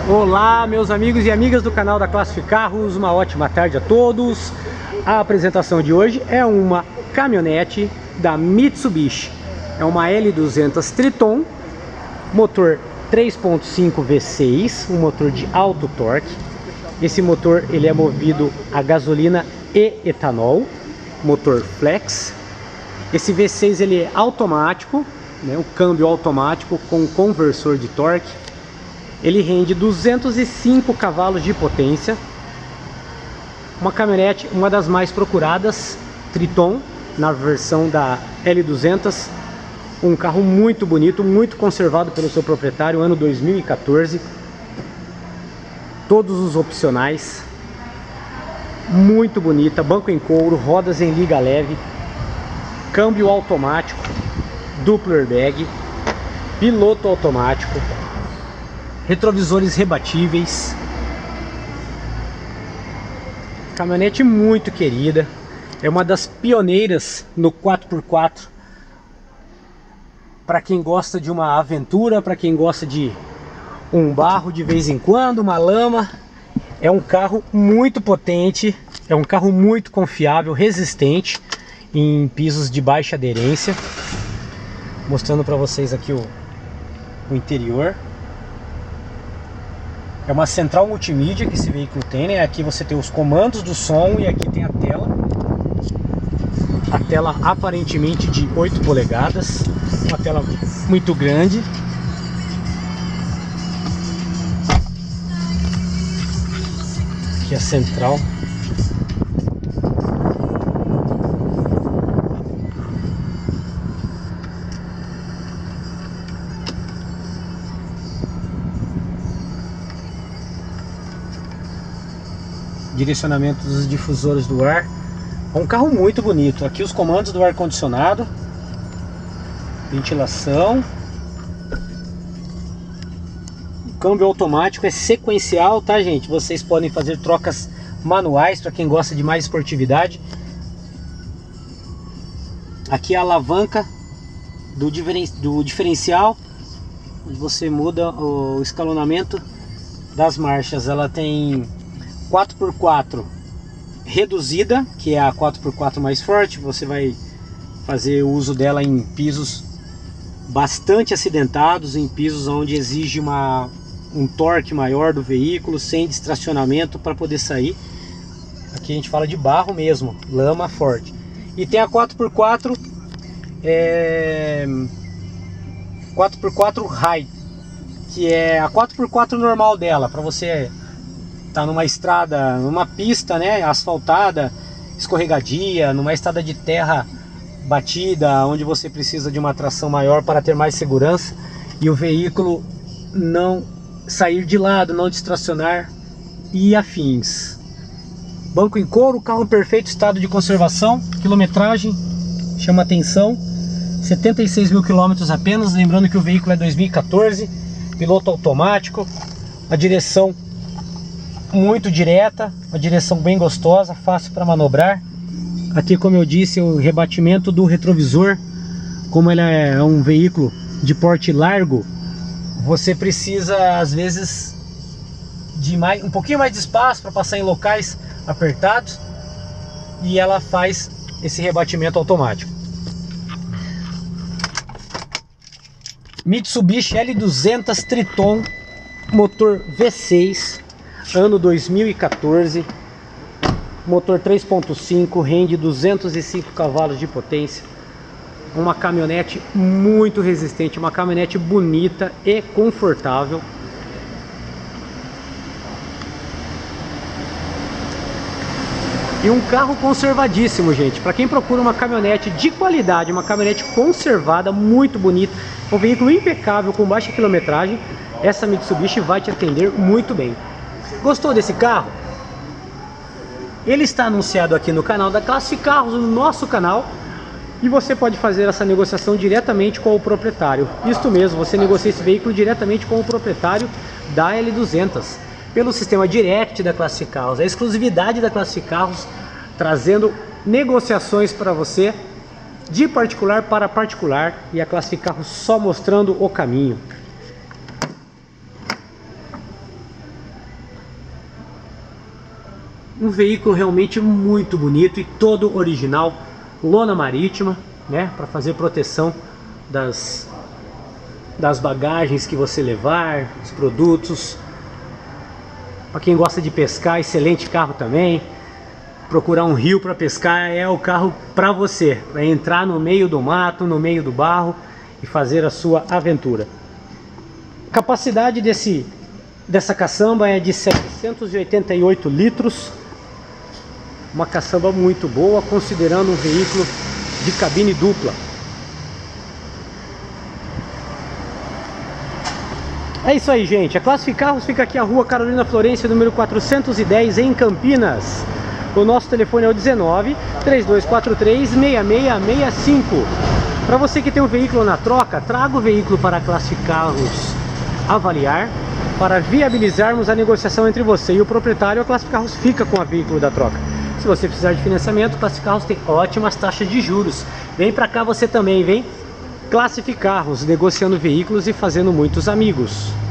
Olá, meus amigos e amigas do canal da Classific Carros, uma ótima tarde a todos. A apresentação de hoje é uma caminhonete da Mitsubishi. É uma L200 Triton, motor 3.5 V6, um motor de alto torque. Esse motor ele é movido a gasolina e etanol, motor flex. Esse V6 ele é automático, né, um câmbio automático com conversor de torque. Ele rende 205 cavalos de potência. Uma caminhonete, uma das mais procuradas, Triton, na versão da L200. Um carro muito bonito, muito conservado pelo seu proprietário, ano 2014. Todos os opcionais. Muito bonita, banco em couro, rodas em liga leve, câmbio automático, duplo airbag, piloto automático, retrovisores rebatíveis. Caminhonete muito querida, é uma das pioneiras no 4x4. Para quem gosta de uma aventura, para quem gosta de um barro de vez em quando, uma lama. É um carro muito potente, é um carro muito confiável, resistente em pisos de baixa aderência. Mostrando para vocês aqui o interior. É uma central multimídia que esse veículo tem, né? Aqui você tem os comandos do som e aqui tem a tela. A tela aparentemente de 8 polegadas, uma tela muito grande. Aqui a central. Direcionamento dos difusores do ar. É um carro muito bonito. Aqui os comandos do ar-condicionado, ventilação. O câmbio automático é sequencial, tá, gente? Vocês podem fazer trocas manuais para quem gosta de mais esportividade. Aqui a alavanca do diferencial, onde você muda o escalonamento das marchas. Ela tem 4x4 reduzida, que é a 4x4 mais forte. Você vai fazer uso dela em pisos bastante acidentados, em pisos onde exige um torque maior do veículo, sem distracionamento para poder sair. Aqui a gente fala de barro mesmo, lama forte. E tem a 4x4 4x4 High, que é a 4x4 normal dela, para você tá numa estrada, numa pista, né, asfaltada, escorregadia, numa estrada de terra batida, onde você precisa de uma tração maior para ter mais segurança e o veículo não sair de lado, não distracionar e afins. Banco em couro, carro em perfeito estado de conservação, quilometragem chama atenção, 76 mil quilômetros apenas, lembrando que o veículo é 2014, piloto automático, a direção muito direta, uma direção bem gostosa, fácil para manobrar. Aqui, como eu disse, o rebatimento do retrovisor. Como ele é um veículo de porte largo, você precisa às vezes de um pouquinho mais de espaço para passar em locais apertados, e ela faz esse rebatimento automático. Mitsubishi L200 Triton, motor V6, ano 2014, motor 3.5, rende 205 cavalos de potência. Uma caminhonete muito resistente, uma caminhonete bonita e confortável. E um carro conservadíssimo, gente. Para quem procura uma caminhonete de qualidade, uma caminhonete conservada, muito bonita, um veículo impecável com baixa quilometragem, essa Mitsubishi vai te atender muito bem. Gostou desse carro? Ele está anunciado aqui no canal da Classific Carros, no nosso canal, e você pode fazer essa negociação diretamente com o proprietário. Isto mesmo, você negocia esse veículo diretamente com o proprietário da L200, pelo sistema Direct da Classific Carros, a exclusividade da Classific Carros, trazendo negociações para você de particular para particular, e a Classific Carros só mostrando o caminho. Um veículo realmente muito bonito e todo original, lona marítima, né, para fazer proteção das bagagens que você levar, os produtos. Para quem gosta de pescar, excelente carro também. Procurar um rio para pescar é o carro para você, para entrar no meio do mato, no meio do barro e fazer a sua aventura. A capacidade dessa caçamba é de 788 litros. Uma caçamba muito boa, considerando um veículo de cabine dupla. É isso aí, gente. A Classific Carros fica aqui a Rua Carolina Florência, número 410, em Campinas. O nosso telefone é o 19 3243 6665. Para você que tem um veículo na troca, traga o veículo para a Classific Carros avaliar, para viabilizarmos a negociação entre você e o proprietário. A Classific Carros fica com o veículo da troca. Se você precisar de financiamento, a Classific Carros tem ótimas taxas de juros. Vem para cá você também, vem. Classific Carros, negociando veículos e fazendo muitos amigos.